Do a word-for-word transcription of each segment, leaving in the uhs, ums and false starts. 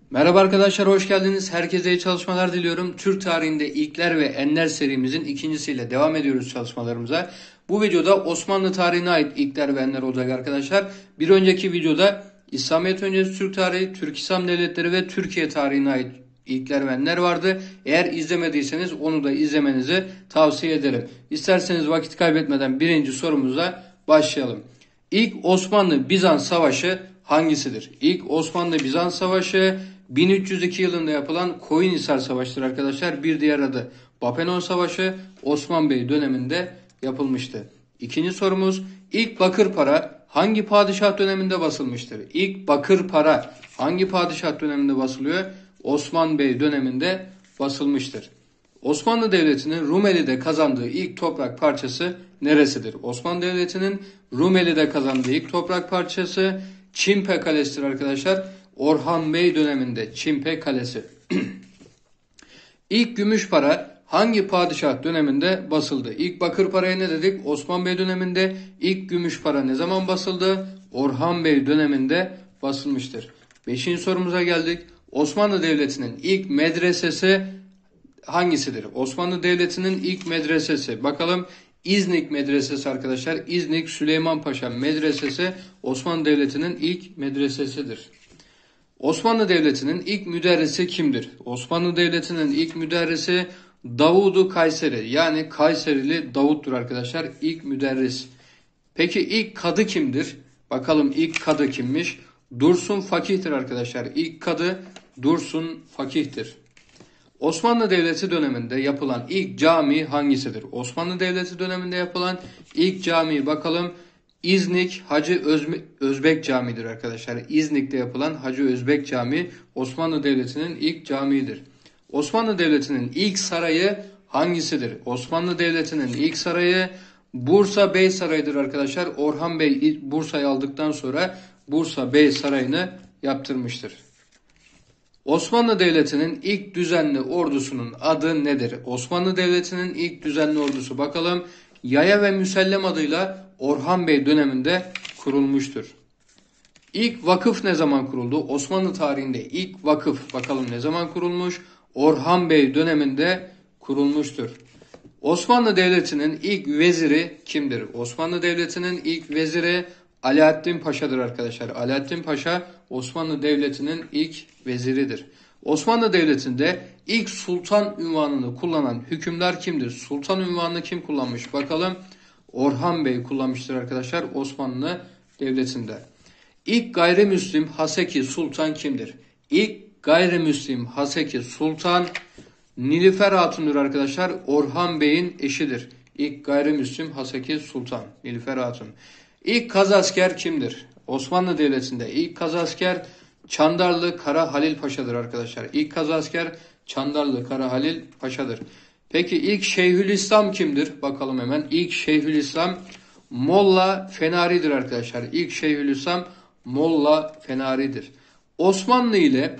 Merhaba arkadaşlar, hoş geldiniz. Herkese iyi çalışmalar diliyorum. Türk tarihinde ilkler ve enler serimizin ikincisiyle devam ediyoruz çalışmalarımıza. Bu videoda Osmanlı tarihine ait ilkler ve enler olacak arkadaşlar. Bir önceki videoda İslamiyet öncesi Türk tarihi, Türk İslam devletleri ve Türkiye tarihine ait ilkler ve enler vardı. Eğer izlemediyseniz onu da izlemenizi tavsiye ederim. İsterseniz vakit kaybetmeden birinci sorumuza başlayalım. İlk Osmanlı-Bizans savaşı hangisidir? İlk Osmanlı-Bizans savaşı bin üç yüz iki yılında yapılan Koyunhisar Savaşı'dır arkadaşlar. Bir diğer adı Bapenon Savaşı, Osman Bey döneminde yapılmıştı. İkinci sorumuz, ilk bakır para hangi padişah döneminde basılmıştır? İlk bakır para hangi padişah döneminde basılıyor? Osman Bey döneminde basılmıştır. Osmanlı Devleti'nin Rumeli'de kazandığı ilk toprak parçası neresidir? Osmanlı Devleti'nin Rumeli'de kazandığı ilk toprak parçası Çimpe Kalesi'dir arkadaşlar. Orhan Bey döneminde Çimpe Kalesi. İlk gümüş para hangi padişah döneminde basıldı? İlk bakır paraya ne dedik? Osman Bey döneminde. İlk gümüş para ne zaman basıldı? Orhan Bey döneminde basılmıştır. Beşinci sorumuza geldik. Osmanlı Devleti'nin ilk medresesi hangisidir? Osmanlı Devleti'nin ilk medresesi. Bakalım, İznik Medresesi arkadaşlar. İznik Süleyman Paşa Medresesi Osmanlı Devleti'nin ilk medresesidir. Osmanlı Devleti'nin ilk müderrisi kimdir? Osmanlı Devleti'nin ilk müderrisi Davud-u Kayseri, yani Kayserili Davut'tur arkadaşlar ilk müderris. Peki ilk kadı kimdir? Bakalım ilk kadı kimmiş? Dursun Fakih'tir arkadaşlar. İlk kadı Dursun Fakih'tir. Osmanlı Devleti döneminde yapılan ilk cami hangisidir? Osmanlı Devleti döneminde yapılan ilk cami, bakalım, İznik Hacı Özbe Özbek Camii'dir arkadaşlar. İznik'te yapılan Hacı Özbek Camii Osmanlı Devleti'nin ilk camiidir. Osmanlı Devleti'nin ilk sarayı hangisidir? Osmanlı Devleti'nin ilk sarayı Bursa Bey Sarayı'dır arkadaşlar. Orhan Bey Bursa'yı aldıktan sonra Bursa Bey Sarayı'nı yaptırmıştır. Osmanlı Devleti'nin ilk düzenli ordusunun adı nedir? Osmanlı Devleti'nin ilk düzenli ordusu, bakalım, Yaya ve Müsellem adıyla Orhan Bey döneminde kurulmuştur. İlk vakıf ne zaman kuruldu? Osmanlı tarihinde ilk vakıf, bakalım, ne zaman kurulmuş? Orhan Bey döneminde kurulmuştur. Osmanlı Devleti'nin ilk veziri kimdir? Osmanlı Devleti'nin ilk veziri Alaaddin Paşa'dır arkadaşlar. Alaaddin Paşa Osmanlı Devleti'nin ilk veziridir. Osmanlı Devleti'nde ilk sultan unvanını kullanan hükümdar kimdir? Sultan unvanını kim kullanmış? Bakalım, Orhan Bey kullanmıştır arkadaşlar Osmanlı Devleti'nde. İlk gayrimüslim Haseki Sultan kimdir? İlk gayrimüslim Haseki Sultan Nilüfer Hatun'dur arkadaşlar. Orhan Bey'in eşidir. İlk gayrimüslim Haseki Sultan Nilüfer Hatun. İlk kazasker kimdir? Osmanlı Devleti'nde ilk kazasker Çandarlı Kara Halil Paşa'dır arkadaşlar. İlk kazasker Çandarlı Kara Halil Paşa'dır. Peki ilk Şeyhülislam kimdir? Bakalım hemen. İlk Şeyhülislam Molla Fenari'dir arkadaşlar. İlk Şeyhülislam Molla Fenari'dir. Osmanlı ile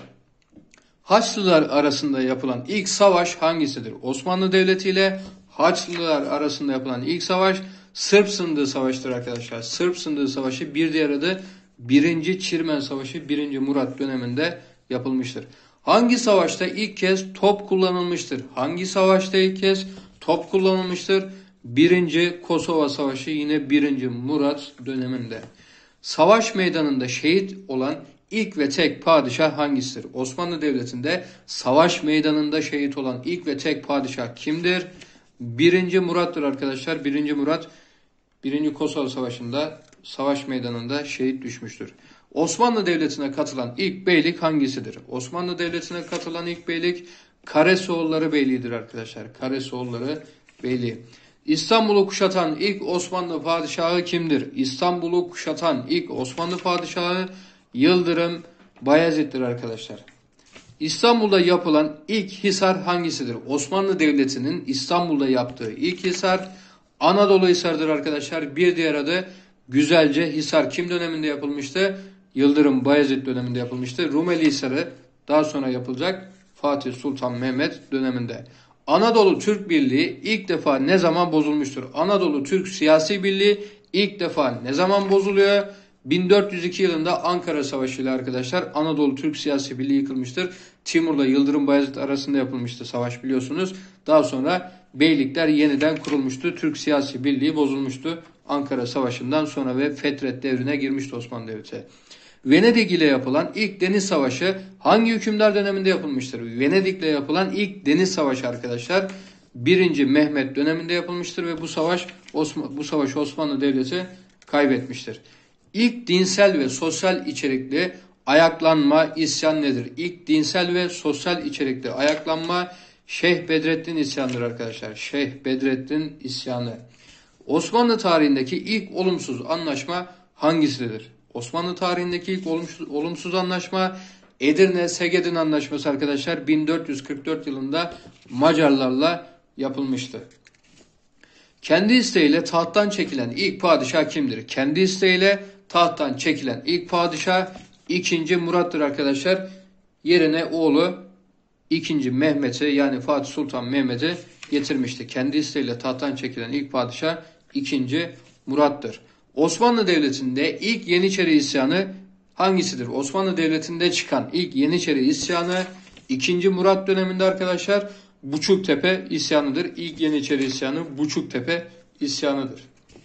Haçlılar arasında yapılan ilk savaş hangisidir? Osmanlı Devleti ile Haçlılar arasında yapılan ilk savaş Sırp Sındığı Savaşı'dır arkadaşlar. Sırp Sındığı Savaşı, bir diğer adı birinci Çirmen Savaşı, birinci Murat döneminde yapılmıştır. Hangi savaşta ilk kez top kullanılmıştır? Hangi savaşta ilk kez top kullanılmıştır? birinci Kosova Savaşı, yine birinci Murat döneminde. Savaş meydanında şehit olan ilk ve tek padişah hangisidir? Osmanlı Devleti'nde savaş meydanında şehit olan ilk ve tek padişah kimdir? birinci Murat'tır arkadaşlar. birinci Murat birinci Kosova Savaşı'nda savaş meydanında şehit düşmüştür. Osmanlı Devleti'ne katılan ilk beylik hangisidir? Osmanlı Devleti'ne katılan ilk beylik Karesoğulları Beyliği'dir arkadaşlar. Karesoğulları Beyliği. İstanbul'u kuşatan ilk Osmanlı padişahı kimdir? İstanbul'u kuşatan ilk Osmanlı padişahı Yıldırım Bayezid'dir arkadaşlar. İstanbul'da yapılan ilk hisar hangisidir? Osmanlı Devleti'nin İstanbul'da yaptığı ilk hisar Anadolu Hisarı'dır arkadaşlar. Bir diğer adı Güzelce Hisar. Kim döneminde yapılmıştı? Yıldırım Bayezid döneminde yapılmıştı. Rumeli Hisarı daha sonra yapılacak Fatih Sultan Mehmet döneminde. Anadolu Türk Birliği ilk defa ne zaman bozulmuştur? Anadolu Türk Siyasi Birliği ilk defa ne zaman bozuluyor? bin dört yüz iki yılında Ankara Savaşı ile arkadaşlar Anadolu Türk Siyasi Birliği yıkılmıştır. Timur'la Yıldırım Bayezid arasında yapılmıştı savaş, biliyorsunuz. Daha sonra beylikler yeniden kurulmuştu. Türk Siyasi Birliği bozulmuştu Ankara Savaşı'ndan sonra ve Fetret devrine girmişti Osmanlı Devleti. Venedik ile yapılan ilk deniz savaşı hangi hükümdar döneminde yapılmıştır? Venedik ile yapılan ilk deniz savaşı arkadaşlar birinci. Mehmet döneminde yapılmıştır ve bu savaş Osman, bu savaşı Osmanlı Devleti kaybetmiştir. İlk dinsel ve sosyal içerikli ayaklanma, isyan nedir? İlk dinsel ve sosyal içerikli ayaklanma Şeyh Bedrettin isyanıdır arkadaşlar. Şeyh Bedrettin isyanı. Osmanlı tarihindeki ilk olumsuz anlaşma hangisidir? Osmanlı tarihindeki ilk olumsuz, olumsuz anlaşma Edirne-Segedin Anlaşması arkadaşlar bin dört yüz kırk dört yılında Macarlarla yapılmıştı. Kendi isteğiyle tahttan çekilen ilk padişah kimdir? Kendi isteğiyle tahttan çekilen ilk padişah ikinci. Murat'tır arkadaşlar. Yerine oğlu ikinci. Mehmet'i yani Fatih Sultan Mehmet'i getirmişti. Kendi isteğiyle tahttan çekilen ilk padişah ikinci. Murat'tır. Osmanlı Devleti'nde ilk Yeniçeri isyanı hangisidir? Osmanlı Devleti'nde çıkan ilk Yeniçeri isyanı ikinci. Murat döneminde arkadaşlar Buçuktepe isyanıdır. İlk Yeniçeri isyanı Buçuktepe isyanıdır.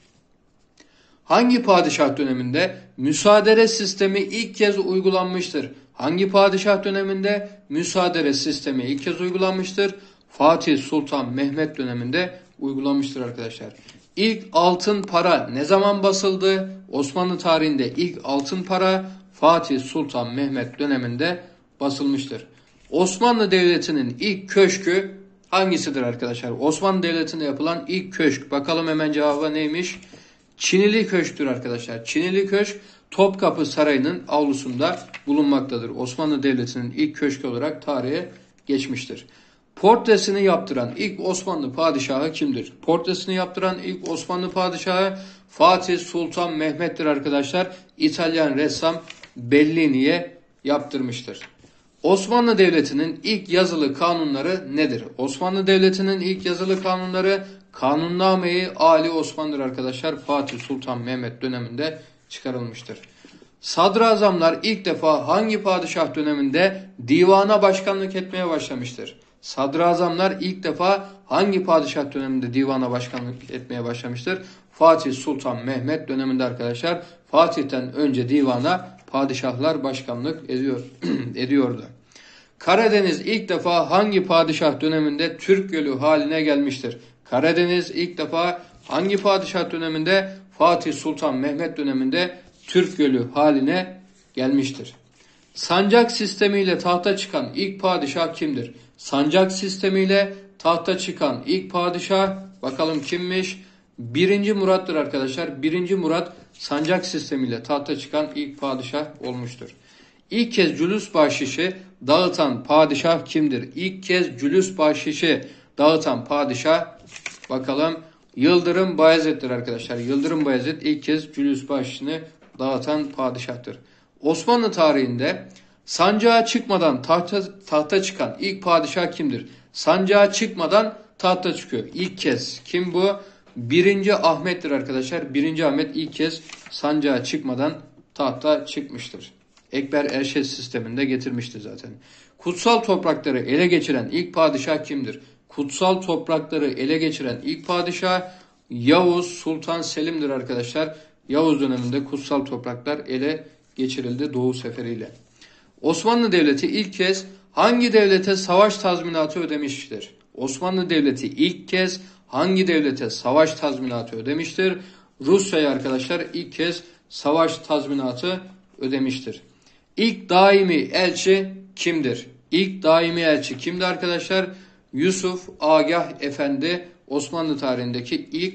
Hangi padişah döneminde müsaadere sistemi ilk kez uygulanmıştır? Hangi padişah döneminde müsaadere sistemi ilk kez uygulanmıştır? Fatih Sultan Mehmet döneminde uygulanmıştır arkadaşlar. İlk altın para ne zaman basıldı? Osmanlı tarihinde ilk altın para Fatih Sultan Mehmet döneminde basılmıştır. Osmanlı Devleti'nin ilk köşkü hangisidir arkadaşlar? Osmanlı Devleti'nde yapılan ilk köşk. Bakalım hemen cevabı neymiş? Çinili Köşk'tür arkadaşlar. Çinili Köşk Topkapı Sarayı'nın avlusunda bulunmaktadır. Osmanlı Devleti'nin ilk köşkü olarak tarihe geçmiştir. Portresini yaptıran ilk Osmanlı padişahı kimdir? Portresini yaptıran ilk Osmanlı padişahı Fatih Sultan Mehmet'tir arkadaşlar. İtalyan ressam Bellini'ye yaptırmıştır. Osmanlı Devleti'nin ilk yazılı kanunları nedir? Osmanlı Devleti'nin ilk yazılı kanunları Kanunname-i Ali Osman'dır arkadaşlar. Fatih Sultan Mehmet döneminde çıkarılmıştır. Sadrazamlar ilk defa hangi padişah döneminde divana başkanlık etmeye başlamıştır? Sadrazamlar ilk defa hangi padişah döneminde divana başkanlık etmeye başlamıştır? Fatih Sultan Mehmet döneminde arkadaşlar. Fatih'ten önce divana padişahlar başkanlık ediyor, ediyordu. Karadeniz ilk defa hangi padişah döneminde Türk Gölü haline gelmiştir? Karadeniz ilk defa hangi padişah döneminde? Fatih Sultan Mehmet döneminde Türk Gölü haline gelmiştir. Sancak sistemiyle tahta çıkan ilk padişah kimdir? Sancak sistemiyle tahta çıkan ilk padişah bakalım kimmiş? Birinci Murat'tır arkadaşlar. Birinci Murat sancak sistemiyle tahta çıkan ilk padişah olmuştur. İlk kez cülüs bahşişi dağıtan padişah kimdir? İlk kez cülüs bahşişi dağıtan padişah bakalım Yıldırım Bayezid'dir arkadaşlar. Yıldırım Bayezid ilk kez cülüs bahşişini dağıtan padişahtır. Osmanlı tarihinde sancağa çıkmadan tahta, tahta çıkan ilk padişah kimdir? Sancağa çıkmadan tahta çıkıyor. İlk kez. Kim bu? Birinci Ahmet'tir arkadaşlar. Birinci Ahmet ilk kez sancağa çıkmadan tahta çıkmıştır. Ekber Erşet sisteminde getirmişti zaten. Kutsal toprakları ele geçiren ilk padişah kimdir? Kutsal toprakları ele geçiren ilk padişah Yavuz Sultan Selim'dir arkadaşlar. Yavuz döneminde kutsal topraklar ele geçirildi Doğu seferiyle. Osmanlı Devleti ilk kez hangi devlete savaş tazminatı ödemiştir? Osmanlı Devleti ilk kez hangi devlete savaş tazminatı ödemiştir? Rusya'ya arkadaşlar ilk kez savaş tazminatı ödemiştir. İlk daimi elçi kimdir? İlk daimi elçi kimdi arkadaşlar? Yusuf Agah Efendi Osmanlı tarihindeki ilk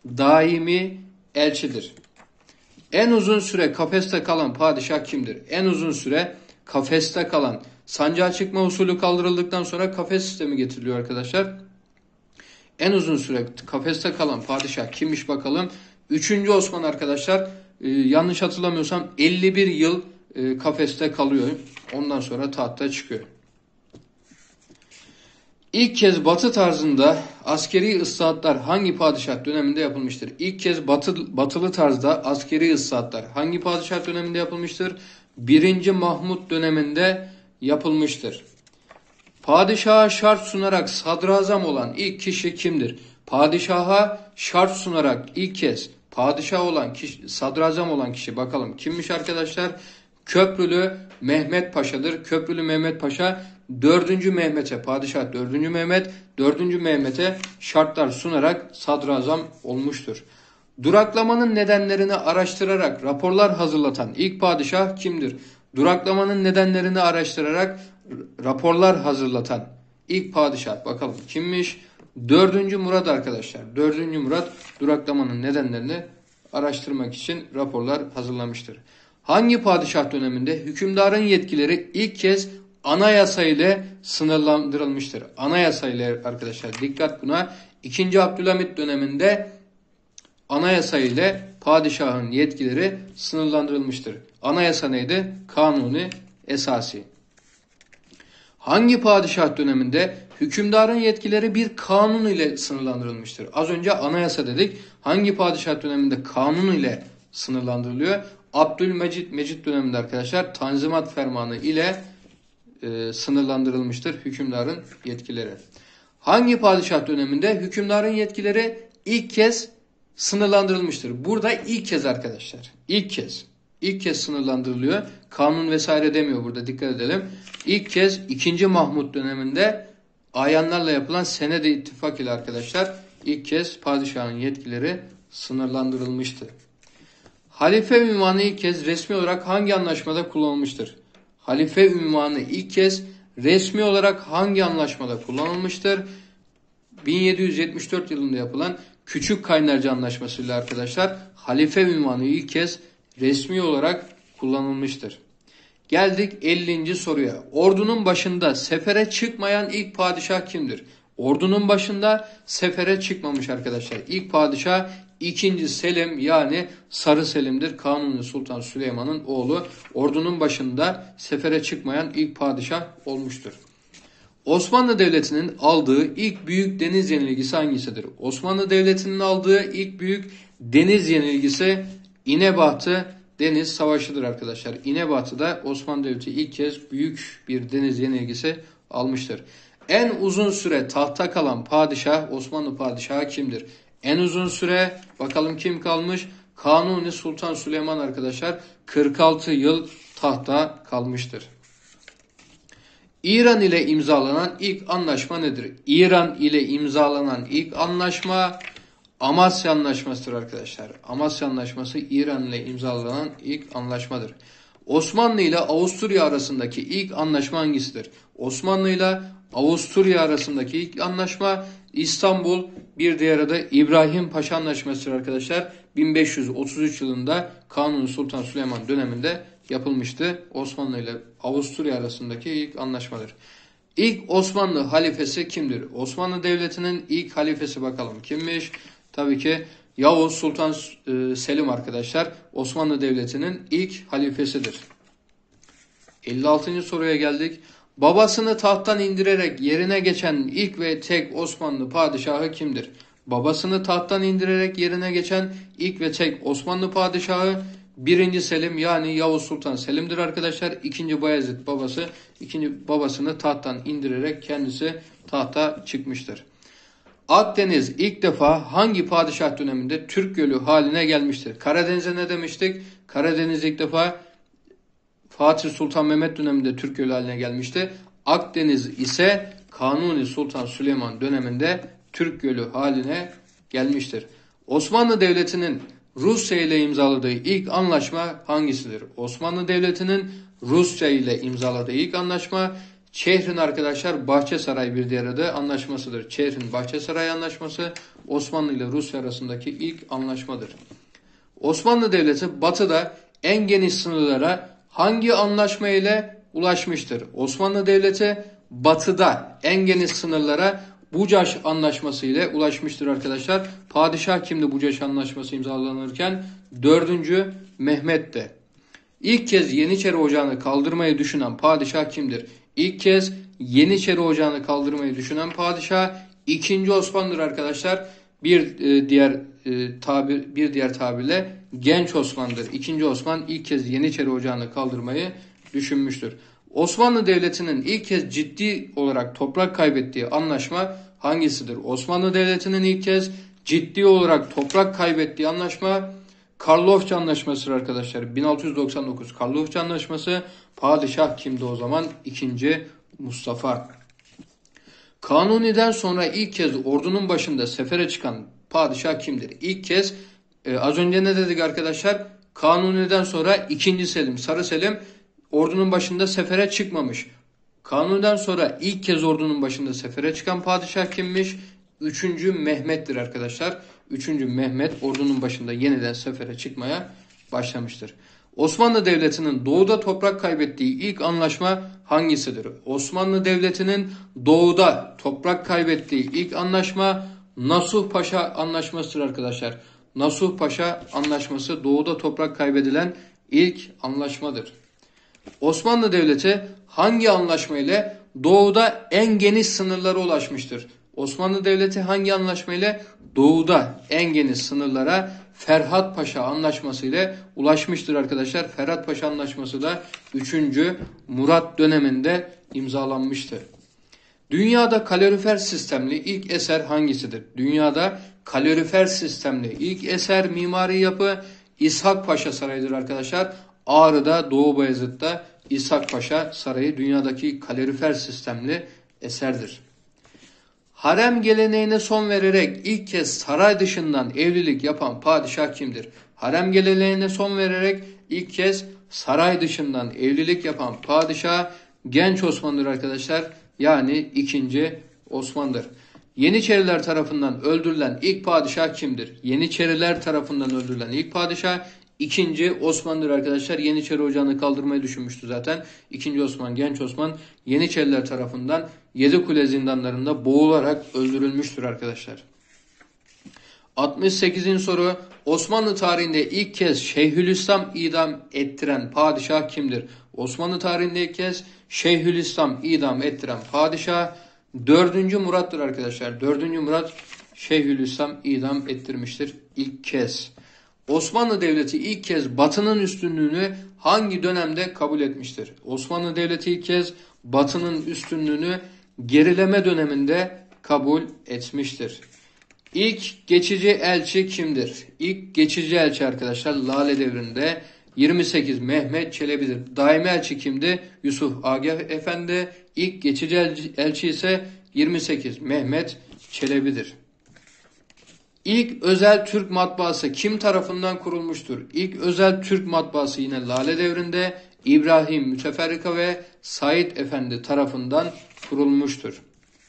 daimi elçidir. En uzun süre kafeste kalan padişah kimdir? En uzun süre kafeste kalan, sancağa çıkma usulü kaldırıldıktan sonra kafes sistemi getiriliyor arkadaşlar. En uzun süre kafeste kalan padişah kimmiş bakalım? Üçüncü Osman arkadaşlar. Ee, yanlış hatırlamıyorsam elli bir yıl e, kafeste kalıyor. Ondan sonra tahta çıkıyor. İlk kez Batı tarzında askeri ıslahatlar hangi padişah döneminde yapılmıştır? İlk kez batı, batılı tarzda askeri ıslahatlar hangi padişah döneminde yapılmıştır? Birinci Mahmut döneminde yapılmıştır. Padişaha şart sunarak sadrazam olan ilk kişi kimdir? Padişaha şart sunarak ilk kez padişah olan kişi, sadrazam olan kişi bakalım kimmiş arkadaşlar? Köprülü Mehmet Paşa'dır. Köprülü Mehmet Paşa dördüncü Mehmet'e, padişah dördüncü Mehmet, dördüncü Mehmet'e şartlar sunarak sadrazam olmuştur. Duraklamanın nedenlerini araştırarak raporlar hazırlatan ilk padişah kimdir? Duraklamanın nedenlerini araştırarak raporlar hazırlatan ilk padişah bakalım kimmiş? dördüncü Murat arkadaşlar. dördüncü Murat duraklamanın nedenlerini araştırmak için raporlar hazırlamıştır. Hangi padişah döneminde hükümdarın yetkileri ilk kez anayasa ile sınırlandırılmıştır? Anayasa ile arkadaşlar dikkat buna. ikinci. Abdülhamit döneminde anayasa ile padişahın yetkileri sınırlandırılmıştır. Anayasa neydi? Kanuni esası. Hangi padişah döneminde hükümdarın yetkileri bir kanun ile sınırlandırılmıştır? Az önce anayasa dedik. Hangi padişah döneminde kanun ile sınırlandırılıyor? Abdülmecit Mecit döneminde arkadaşlar Tanzimat Fermanı ile e, sınırlandırılmıştır hükümdarın yetkileri. Hangi padişah döneminde hükümdarın yetkileri ilk kez sınırlandırılmıştır? Burada ilk kez arkadaşlar. İlk kez. İlk kez sınırlandırılıyor. Kanun vesaire demiyor burada, dikkat edelim. İlk kez ikinci Mahmut döneminde ayanlarla yapılan senede ittifak ile arkadaşlar ilk kez padişahın yetkileri sınırlandırılmıştı. Halife unvanı ilk kez resmi olarak hangi anlaşmada kullanılmıştır? Halife unvanı ilk kez resmi olarak hangi anlaşmada kullanılmıştır? bin yedi yüz yetmiş dört yılında yapılan Küçük Kaynarca Anlaşması ile arkadaşlar halife unvanı ilk kez resmi olarak kullanılmıştır. Geldik ellinci soruya. Ordunun başında sefere çıkmayan ilk padişah kimdir? Ordunun başında sefere çıkmamış arkadaşlar. İlk padişah ikinci. Selim yani Sarı Selim'dir. Kanuni Sultan Süleyman'ın oğlu. Ordunun başında sefere çıkmayan ilk padişah olmuştur. Osmanlı Devleti'nin aldığı ilk büyük deniz yenilgisi hangisidir? Osmanlı Devleti'nin aldığı ilk büyük deniz yenilgisi İnebahtı Deniz Savaşı'dır arkadaşlar. İnebatı'da Osmanlı Devleti ilk kez büyük bir deniz yenilgisi almıştır. En uzun süre tahta kalan padişah Osmanlı padişahı kimdir? En uzun süre bakalım kim kalmış? Kanuni Sultan Süleyman arkadaşlar kırk altı yıl tahta kalmıştır. İran ile imzalanan ilk anlaşma nedir? İran ile imzalanan ilk anlaşma Amasya Anlaşması'dır arkadaşlar. Amasya Anlaşması İran ile imzalanan ilk anlaşmadır. Osmanlı ile Avusturya arasındaki ilk anlaşma hangisidir? Osmanlı ile Avusturya arasındaki ilk anlaşma İstanbul, bir diğer adı İbrahim Paşa Anlaşması'dır arkadaşlar. bin beş yüz otuz üç yılında Kanuni Sultan Süleyman döneminde yapılmıştı. Osmanlı ile Avusturya arasındaki ilk anlaşmadır. İlk Osmanlı halifesi kimdir? Osmanlı Devleti'nin ilk halifesi bakalım kimmiş? Tabii ki Yavuz Sultan Selim arkadaşlar Osmanlı Devleti'nin ilk halifesidir. elli altıncı soruya geldik. Babasını tahttan indirerek yerine geçen ilk ve tek Osmanlı padişahı kimdir? Babasını tahttan indirerek yerine geçen ilk ve tek Osmanlı padişahı birinci. Selim yani Yavuz Sultan Selim'dir arkadaşlar. ikinci. Bayezid babası ikinci babasını tahttan indirerek kendisi tahta çıkmıştır. Akdeniz ilk defa hangi padişah döneminde Türk Gölü haline gelmiştir? Karadeniz'e ne demiştik? Karadeniz ilk defa Fatih Sultan Mehmet döneminde Türk Gölü haline gelmişti. Akdeniz ise Kanuni Sultan Süleyman döneminde Türk Gölü haline gelmiştir. Osmanlı Devleti'nin Rusya ile imzaladığı ilk anlaşma hangisidir? Osmanlı Devleti'nin Rusya ile imzaladığı ilk anlaşma Çehrin arkadaşlar Bahçesaray bir diğer adı anlaşmasıdır. Çehrin Bahçesaray Anlaşması Osmanlı ile Rusya arasındaki ilk anlaşmadır. Osmanlı Devleti batıda en geniş sınırlara hangi anlaşma ile ulaşmıştır? Osmanlı Devleti batıda en geniş sınırlara Bucaş Anlaşması ile ulaşmıştır arkadaşlar. Padişah kimdi Bucaş Anlaşması imzalanırken? dördüncü. Mehmet'ti. İlk kez Yeniçeri Ocağı'nı kaldırmayı düşünen padişah kimdir? İlk kez Yeniçeri Ocağı'nı kaldırmayı düşünen padişah ikinci Osman'dır arkadaşlar. Bir e, diğer e, tabir bir diğer tabirle Genç Osman'dır. İkinci Osman ilk kez Yeniçeri Ocağı'nı kaldırmayı düşünmüştür. Osmanlı Devleti'nin ilk kez ciddi olarak toprak kaybettiği anlaşma hangisidir? Osmanlı Devleti'nin ilk kez ciddi olarak toprak kaybettiği anlaşma Karlofça Anlaşması'dır arkadaşlar. bin altı yüz doksan dokuz Karlofça Anlaşması. Padişah kimdi o zaman? İkinci Mustafa. Kanuni'den sonra ilk kez ordunun başında sefere çıkan padişah kimdir? İlk kez e, az önce ne dedik arkadaşlar? Kanuni'den sonra ikinci Selim, Sarı Selim ordunun başında sefere çıkmamış. Kanuni'den sonra ilk kez ordunun başında sefere çıkan padişah kimmiş? Üçüncü Mehmet'tir arkadaşlar. Üçüncü Mehmet ordunun başında yeniden sefere çıkmaya başlamıştır. Osmanlı Devleti'nin doğuda toprak kaybettiği ilk anlaşma hangisidir? Osmanlı Devleti'nin doğuda toprak kaybettiği ilk anlaşma Nasuh Paşa Anlaşması'dır arkadaşlar. Nasuh Paşa Anlaşması doğuda toprak kaybedilen ilk anlaşmadır. Osmanlı Devleti hangi anlaşma ile doğuda en geniş sınırlara ulaşmıştır? Osmanlı Devleti hangi anlaşma ile doğuda en geniş sınırlara Ferhat Paşa Anlaşması ile ulaşmıştır arkadaşlar. Ferhat Paşa Anlaşması da üçüncü Murat döneminde imzalanmıştır. Dünyada kalorifer sistemli ilk eser hangisidir? Dünyada kalorifer sistemli ilk eser mimari yapı İshak Paşa Sarayı'dır arkadaşlar. Ağrı'da, Doğu Bayezid'de İshak Paşa Sarayı dünyadaki kalorifer sistemli eserdir. Harem geleneğine son vererek ilk kez saray dışından evlilik yapan padişah kimdir? Harem geleneğine son vererek ilk kez saray dışından evlilik yapan padişah Genç Osman'dır arkadaşlar. Yani ikinci Osman'dır. Yeniçeriler tarafından öldürülen ilk padişah kimdir? Yeniçeriler tarafından öldürülen ilk padişah ikinci Osman'dır arkadaşlar. Yeniçeri Ocağı'nı kaldırmayı düşünmüştü zaten. İkinci Osman, Genç Osman Yeniçeriler tarafından Yedikule zindanlarında boğularak öldürülmüştür arkadaşlar. altmış sekizinci soru. Osmanlı tarihinde ilk kez Şeyhülislam idam ettiren padişah kimdir? Osmanlı tarihinde ilk kez Şeyhülislam idam ettiren padişah dördüncü Murat'tır arkadaşlar. dördüncü Murat Şeyhülislam idam ettirmiştir ilk kez. Osmanlı Devleti ilk kez Batı'nın üstünlüğünü hangi dönemde kabul etmiştir? Osmanlı Devleti ilk kez Batı'nın üstünlüğünü gerileme döneminde kabul etmiştir. İlk geçici elçi kimdir? İlk geçici elçi arkadaşlar Lale Devri'nde yirmi sekiz Mehmet Çelebi'dir. Daimi elçi kimdi? Yusuf Agah Efendi. İlk geçici elçi, elçi ise yirmi sekiz Mehmet Çelebi'dir. İlk özel Türk matbaası kim tarafından kurulmuştur? İlk özel Türk matbaası yine Lale Devri'nde İbrahim Müteferrika ve Said Efendi tarafından kurulmuştur.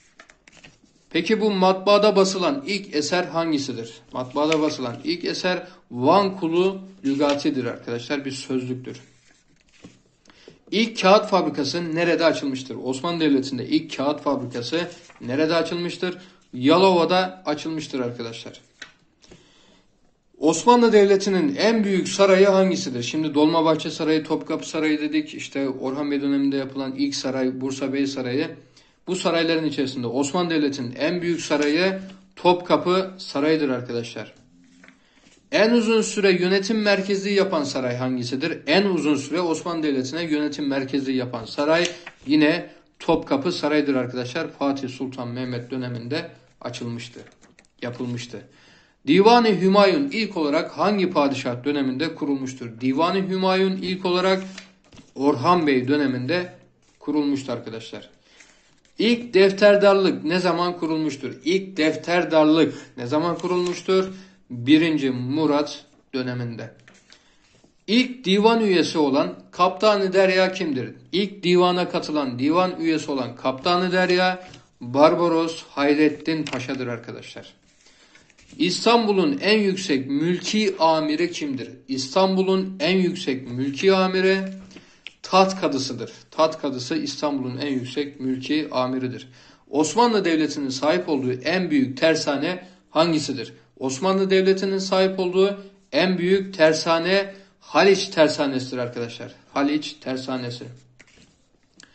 Peki bu matbaada basılan ilk eser hangisidir? Matbaada basılan ilk eser Van Kulu Lügati'dir arkadaşlar. Bir sözlüktür. İlk kağıt fabrikası nerede açılmıştır? Osmanlı Devleti'nde ilk kağıt fabrikası nerede açılmıştır? Yalova'da açılmıştır arkadaşlar. Osmanlı Devleti'nin en büyük sarayı hangisidir? Şimdi Dolmabahçe Sarayı, Topkapı Sarayı dedik. İşte Orhan Bey döneminde yapılan ilk saray Bursa Bey Sarayı. Bu sarayların içerisinde Osmanlı Devleti'nin en büyük sarayı Topkapı Sarayı'dır arkadaşlar. En uzun süre yönetim merkezliği yapan saray hangisidir? En uzun süre Osmanlı Devleti'ne yönetim merkezliği yapan saray yine Topkapı Sarayı'dır arkadaşlar. Fatih Sultan Mehmet döneminde açılmıştı, yapılmıştı. Divan-ı Hümayun ilk olarak hangi padişah döneminde kurulmuştur? Divan-ı Hümayun ilk olarak Orhan Bey döneminde kurulmuştu arkadaşlar. İlk defterdarlık ne zaman kurulmuştur? İlk defterdarlık ne zaman kurulmuştur? birinci Murat döneminde. İlk divan üyesi olan Kaptan-ı Derya kimdir? İlk divana katılan divan üyesi olan Kaptan-ı Derya Barbaros Hayrettin Paşa'dır arkadaşlar. İstanbul'un en yüksek mülki amiri kimdir? İstanbul'un en yüksek mülki amiri Tat Kadısı'dır. Tat Kadısı İstanbul'un en yüksek mülki amiridir. Osmanlı Devleti'nin sahip olduğu en büyük tersane hangisidir? Osmanlı Devleti'nin sahip olduğu en büyük tersane Haliç Tersanesi'dir arkadaşlar. Haliç Tersanesi.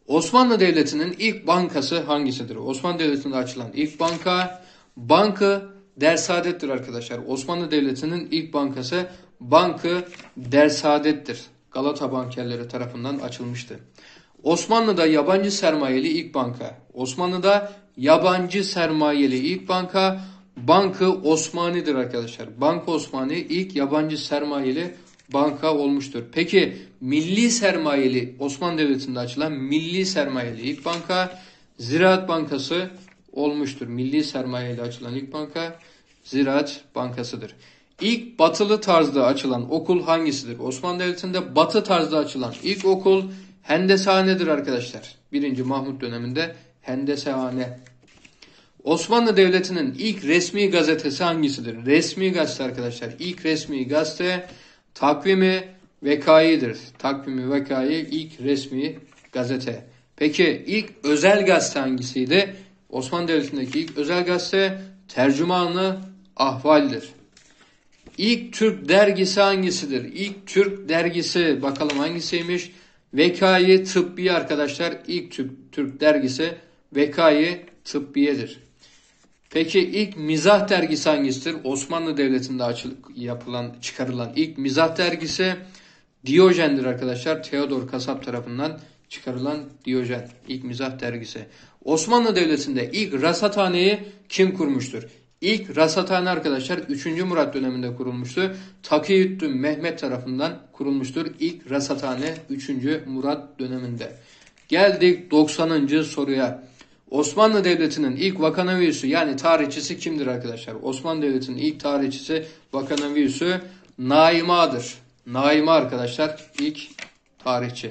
Osmanlı Devleti'nin ilk bankası hangisidir? Osmanlı Devleti'nde açılan ilk banka Bankı Dersaadet'tir arkadaşlar. Osmanlı Devleti'nin ilk bankası Bankı Dersaadet'tir. Galata bankerleri tarafından açılmıştı. Osmanlı'da yabancı sermayeli ilk banka. Osmanlı'da yabancı sermayeli ilk banka Bankı Osmani'dir arkadaşlar. Bankı Osmani ilk yabancı sermayeli banka olmuştur. Peki milli sermayeli Osmanlı Devleti'nde açılan milli sermayeli ilk banka Ziraat Bankası olmuştur. Milli sermayeyle açılan ilk banka Ziraat Bankası'dır. İlk batılı tarzda açılan okul hangisidir? Osmanlı Devleti'nde batı tarzda açılan ilk okul Hendeshane'dir arkadaşlar. birinci. Mahmut döneminde Hendeshane. Osmanlı Devleti'nin ilk resmi gazetesi hangisidir? Resmi gazete arkadaşlar. İlk resmi gazete Takvimi Vekai'dir. Takvimi Vekai ilk resmi gazete. Peki ilk özel gazete hangisiydi? Osmanlı Devleti'ndeki ilk özel gazete Tercümanı Ahval'dir. İlk Türk dergisi hangisidir? İlk Türk dergisi bakalım hangisiymiş? Vekai Tıbbiye arkadaşlar. İlk Türk, Türk dergisi Vekai Tıbbiye'dir. Peki ilk mizah dergisi hangisidir? Osmanlı Devleti'nde açılıp yapılan, çıkarılan ilk mizah dergisi Diyojen'dir arkadaşlar. Theodor Kasap tarafından çıkarılan Diyojen ilk mizah dergisi. Osmanlı Devleti'nde ilk rasathaneyi kim kurmuştur? İlk rasathane arkadaşlar üçüncü. Murat döneminde kurulmuştu. Takiyüddin Mehmet tarafından kurulmuştur. İlk rasathane üçüncü. Murat döneminde. Geldik doksanıncı soruya. Osmanlı Devleti'nin ilk vakanaviyüsü yani tarihçisi kimdir arkadaşlar? Osmanlı Devleti'nin ilk tarihçisi vakanaviyüsü Naima'dır. Naima arkadaşlar ilk tarihçi.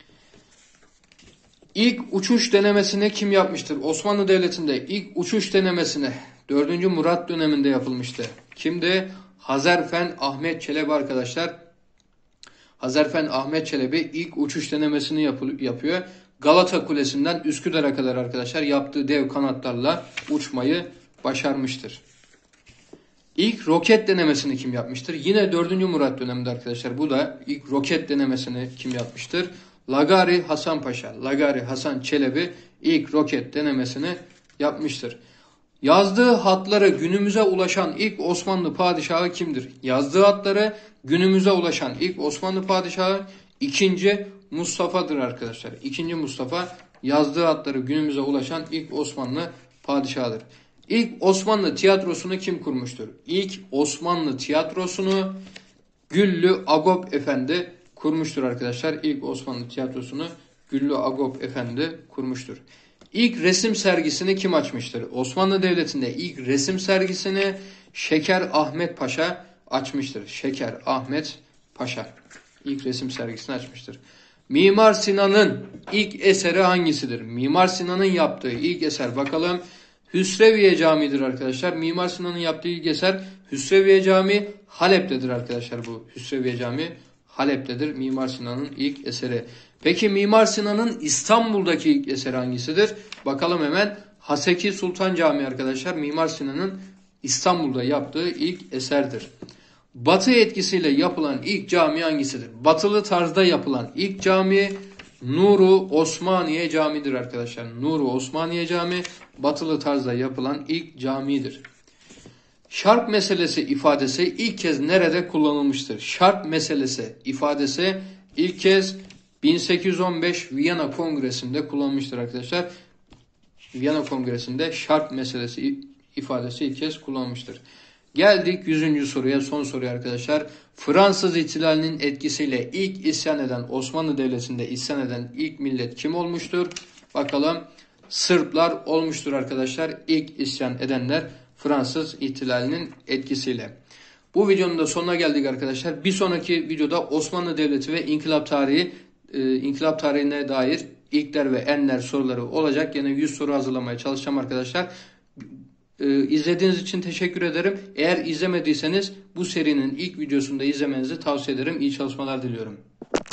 İlk uçuş denemesini kim yapmıştır? Osmanlı Devleti'nde ilk uçuş denemesini dördüncü. Murat döneminde yapılmıştı. Kimdi? Hazarfen Ahmet Çelebi arkadaşlar. Hazarfen Ahmet Çelebi ilk uçuş denemesini yapıyor. Galata Kulesi'nden Üsküdar'a kadar arkadaşlar yaptığı dev kanatlarla uçmayı başarmıştır. İlk roket denemesini kim yapmıştır? Yine dördüncü. Murat döneminde arkadaşlar. Bu da ilk roket denemesini kim yapmıştır? Lagari Hasan Paşa. Lagari Hasan Çelebi ilk roket denemesini yapmıştır. Yazdığı hatları günümüze ulaşan ilk Osmanlı padişahı kimdir? Yazdığı hatları günümüze ulaşan ilk Osmanlı padişahı ikinci. Mustafa'dır arkadaşlar. ikinci. Mustafa yazdığı hatları günümüze ulaşan ilk Osmanlı padişahıdır. İlk Osmanlı tiyatrosunu kim kurmuştur? İlk Osmanlı tiyatrosunu Güllü Agop Efendi kurmuştur arkadaşlar. İlk Osmanlı tiyatrosunu Güllü Agop Efendi kurmuştur. İlk resim sergisini kim açmıştır? Osmanlı Devleti'nde ilk resim sergisini Şeker Ahmet Paşa açmıştır. Şeker Ahmet Paşa ilk resim sergisini açmıştır. Mimar Sinan'ın ilk eseri hangisidir? Mimar Sinan'ın yaptığı ilk eser bakalım. Hüsreviye Camii'dir arkadaşlar. Mimar Sinan'ın yaptığı ilk eser Hüsreviye Camii Halep'tedir arkadaşlar bu. Hüsreviye Camii Halep'tedir Mimar Sinan'ın ilk eseri. Peki Mimar Sinan'ın İstanbul'daki ilk eseri hangisidir? Bakalım hemen. Haseki Sultan Camii arkadaşlar Mimar Sinan'ın İstanbul'da yaptığı ilk eserdir. Batı etkisiyle yapılan ilk cami hangisidir? Batılı tarzda yapılan ilk cami Nuru Osmaniye Camii'dir arkadaşlar. Nuru Osmaniye Camii batılı tarzda yapılan ilk camidir. Şark meselesi ifadesi ilk kez nerede kullanılmıştır? Şark meselesi ifadesi ilk kez bin sekiz yüz on beş Viyana Kongresi'nde kullanılmıştır arkadaşlar. Viyana Kongresi'nde şark meselesi ifadesi ilk kez kullanılmıştır. Geldik yüzüncü soruya, son soruya arkadaşlar. Fransız ihtilalinin etkisiyle ilk isyan eden, Osmanlı Devleti'nde isyan eden ilk millet kim olmuştur? Bakalım. Sırplar olmuştur arkadaşlar. İlk isyan edenler Fransız ihtilalinin etkisiyle. Bu videonun da sonuna geldik arkadaşlar. Bir sonraki videoda Osmanlı Devleti ve inkılap tarihi, e, inkılap tarihine dair ilkler ve enler soruları olacak. Yine yüz soru hazırlamaya çalışacağım arkadaşlar. Ee, izlediğiniz için teşekkür ederim. Eğer izlemediyseniz bu serinin ilk videosunu da izlemenizi tavsiye ederim. İyi çalışmalar diliyorum.